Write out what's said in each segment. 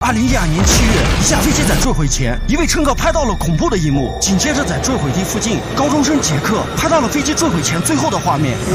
2012年7月，一架飞机在坠毁前，一位乘客拍到了恐怖的一幕。紧接着，在坠毁地附近，高中生杰克拍到了飞机坠毁前最后的画面。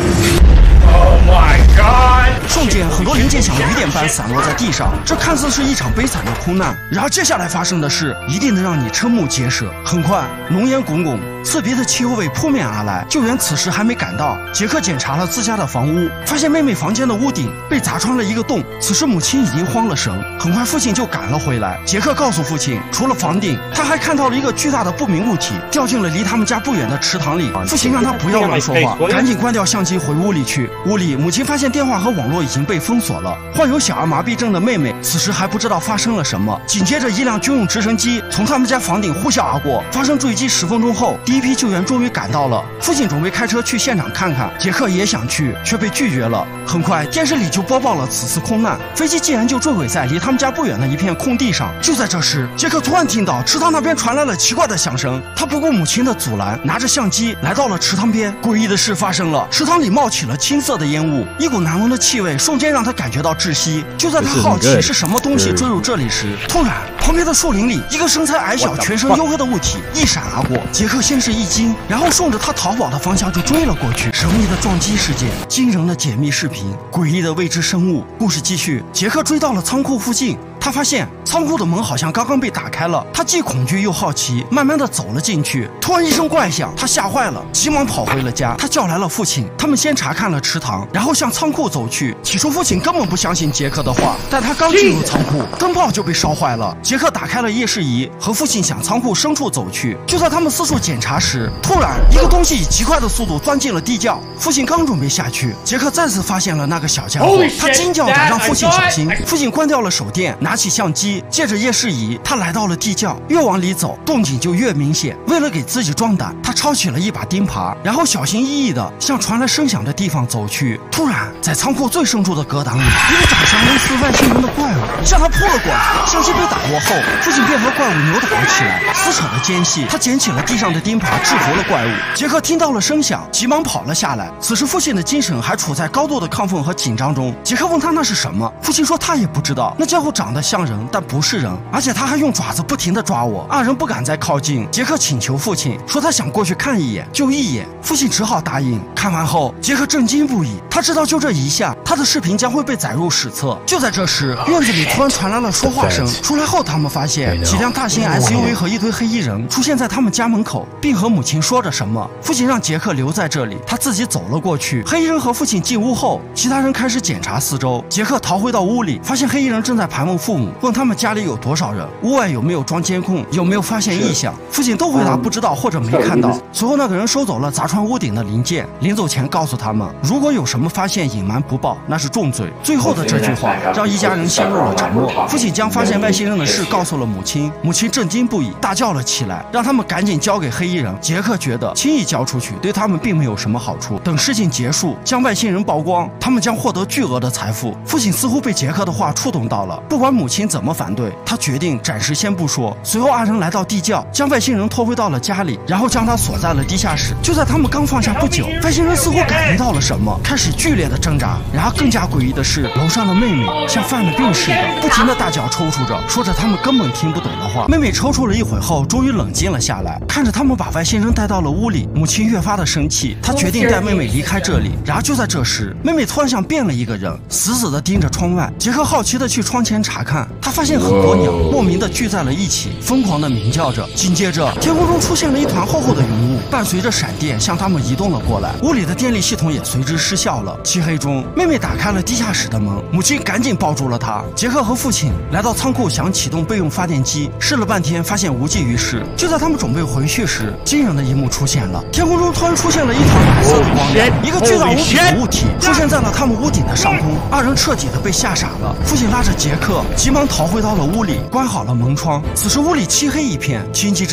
Oh my god！ 瞬间，很多零件像雨点般散落在地上，这看似是一场悲惨的空难。然而，接下来发生的事一定能让你瞠目结舌。很快，浓烟滚滚，刺鼻的汽油味扑面而来。救援此时还没赶到，杰克检查了自家的房屋，发现妹妹房间的屋顶被砸穿了一个洞。此时，母亲已经慌了神。很快，父亲就赶了回来。杰克告诉父亲，除了房顶，他还看到了一个巨大的不明物体掉进了离他们家不远的池塘里。父亲让他不要乱说话，赶紧关掉相机，回屋里去。屋里，母亲发现电话和网络已经被封锁了。患有小儿麻痹症的妹妹此时还不知道发生了什么。紧接着，一辆军用直升机从他们家房顶呼啸而过，发生坠机10分钟后，第一批救援终于赶到了。父亲准备开车去现场看看，杰克也想去，却被拒绝了。很快，电视里就播报了此次空难，飞机竟然就坠毁在离他们家不远的一片空地上。就在这时，杰克突然听到池塘那边传来了奇怪的响声，他不顾母亲的阻拦，拿着相机来到了池塘边。诡异的事发生了，池塘里冒起了青色的烟雾，一股难闻的气味瞬间让他感觉到窒息。就在他好奇是什么东西坠入这里时，突然旁边的树林里，一个身材矮小、全身黝黑的物体一闪而过。杰克先是一惊，然后顺着他逃跑的方向就追了过去。神秘的撞击事件，惊人的解密视频，诡异的未知生物。故事继续，杰克追到了仓库附近。他发现仓库的门好像刚刚被打开了，他既恐惧又好奇，慢慢的走了进去。突然一声怪响，他吓坏了，急忙跑回了家。他叫来了父亲，他们先查看了池塘，然后向仓库走去。起初父亲根本不相信杰克的话，但他刚进入仓库，灯泡就被烧坏了。杰克打开了夜视仪，和父亲向仓库深处走去。就在他们四处检查时，突然一个东西以极快的速度钻进了地窖。父亲刚准备下去，杰克再次发现了那个小家伙，他惊叫着让父亲小心。父亲关掉了手电，拿起相机，借着夜视仪，他来到了地窖。越往里走，动静就越明显。为了给自己壮胆，他抄起了一把钉耙，然后小心翼翼地向传来声响的地方走去。突然，在仓库最深处的隔挡里，一个长相类似外星人的怪物向他扑了过来。相机被打落后，父亲便和怪物扭打了起来，撕扯的间隙，他捡起了地上的钉耙，制服了怪物。杰克听到了声响，急忙跑了下来。此时，父亲的精神还处在高度的亢奋和紧张中。杰克问他那是什么，父亲说他也不知道。那家伙长得像人，但不是人，而且他还用爪子不停地抓我。二人不敢再靠近。杰克请求父亲说他想过去看一眼，就一眼。父亲只好答应。看完后，杰克震惊不已，他知道就这一下，他的视频将会被载入史册。就在这时，院子里突然传来了说话声。出来后，他们发现几辆大型 SUV 和一堆黑衣人出现在他们家门口，并和母亲说着什么。父亲让杰克留在这里，他自己走了过去。黑衣人和父亲进屋后，其他人开始检查四周。杰克逃回到屋里，发现黑衣人正在盘问父母，问他们家里有多少人，屋外有没有装监控，有没有发现异象。父亲都回答不知道或者没看到。随后那个人收走了砸穿屋顶的零件，临走前告诉他们，如果有什么发现隐瞒不报，那是重罪。最后的这句话让一家人陷入了沉默。父亲将发现外星人的事告诉了母亲，母亲震惊不已，大叫了起来，让他们赶紧交给黑衣人。杰克觉得轻易交出去对他们并没有什么好处，等事情结束，将外星人曝光，他们将获得巨额的财富。父亲似乎被杰克的话触动到了，不管母亲怎么反对，他决定暂时先不说。随后二人来到地窖，将外星人拖回到了家里，然后将他锁在了地下室。就在他们刚放下不久，外星人似乎感应到了什么，开始剧烈的挣扎。然而更加诡异的是，楼上的妹妹像犯了病似的，不停的大脚抽搐着，说着他们根本听不懂的话。妹妹抽搐了一会后，终于冷静了下来，看着他们把外星人带到了屋里，母亲越发的生气，她决定带妹妹离开这里。然而就在这时，妹妹突然像变了一个人，死死的盯着窗外。杰克好奇的去窗前查看，他发现很多鸟莫名的聚在了一起，疯狂的鸣叫着。紧接着，天空中出现了一团厚厚的云雾，伴随着闪电向他们移动了过来，屋里的电力系统也随之失效了。漆黑中，妹妹打开了地下室的门，母亲赶紧抱住了她。杰克和父亲来到仓库，想启动备用发电机，试了半天发现无济于事。就在他们准备回去时，惊人的一幕出现了，天空中突然出现了一团白色的光亮，一个巨大无比的物体出现在了他们屋顶的上空。二人彻底的被吓傻了。父亲拉着杰克急忙逃回到了屋里，关好了门窗。此时屋里漆黑一片，情急之下，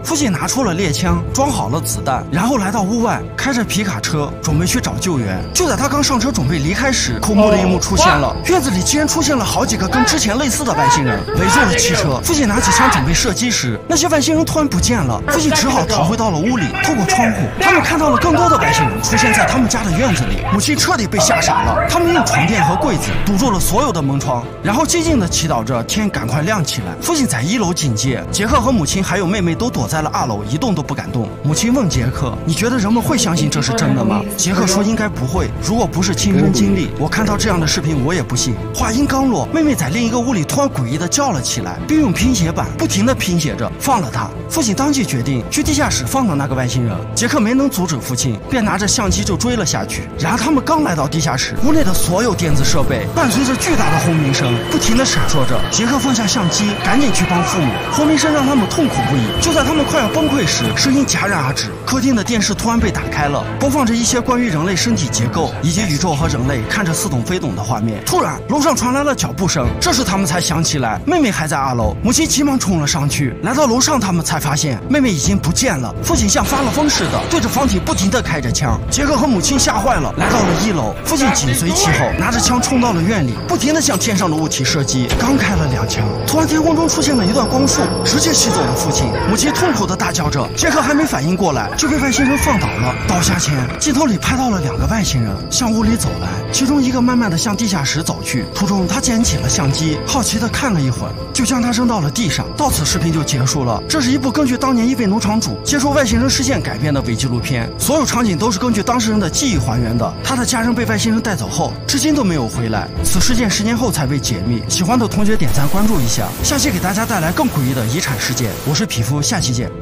父亲拿出了猎枪，装好了子弹，然后来到屋外，开着皮卡车准备去找救援。就在他刚上车准备离开时，恐怖的一幕出现了，院子里竟然出现了好几个跟之前类似的外星人，围住了汽车。父亲拿起枪准备射击时，那些外星人突然不见了，父亲只好逃回到了屋里。透过窗户，他们看到了更多的外星人出现在他们家的院子里。母亲彻底被吓傻了，他们用床垫和柜子堵住了所有的门窗，然后静静地祈祷着天赶快亮起来。父亲在1楼警戒，杰克和母亲还有妹妹都躲在了2楼，一动都不敢动。母亲问杰克：“你觉得人们会相信这是真的吗？”杰克说：“应该不会，如果不是亲身经历，我看到这样的视频我也不信。”话音刚落，妹妹在另一个屋里突然诡异地叫了起来，并用拼写板不停地拼写着：“放了他。”父亲当即决定去地下室放了那个外星人。杰克没能阻止父亲，便拿着相机就追了下去。然而他们刚来到地下室，屋内的所有电子设备伴随着巨大的轰鸣声不停地闪烁着。杰克放下相机，赶紧去帮父母。轰鸣声让他们痛苦不已。就在他们快要崩溃时，声音戛然而止。客厅的电视突然被打开了，播放着一些关于人类身体结构以及宇宙和人类看着似懂非懂的画面。突然，楼上传来了脚步声，这时他们才想起来妹妹还在2楼。母亲急忙冲了上去，来到楼上，他们才发现妹妹已经不见了。父亲像发了疯似的对着房体不停地开着枪。杰克和母亲吓坏了，来到了1楼。父亲紧随其后，拿着枪冲到了院里，不停地向天上的物体射击。刚开了2枪，突然天空中出现了一段光束，直接吸走了父亲。母亲痛苦地大叫着，杰克还没反应过来，就被外星人放倒了。倒下前，镜头里拍到了2个外星人向屋里走来，其中一个慢慢地向地下室走去，途中他捡起了相机，好奇地看了一会儿，就将它扔到了地上。到此视频就结束了。这是一部根据当年一位农场主接受外星人事件改编的伪纪录片，所有场景都是根据当事人的记忆还原的。他的家人被外星人带走后，至今都没有回来。此事件10年后才被解密。喜欢的同学点赞关注一下，下期给大家带来更诡异的遗产事件。我是匹夫，下期见。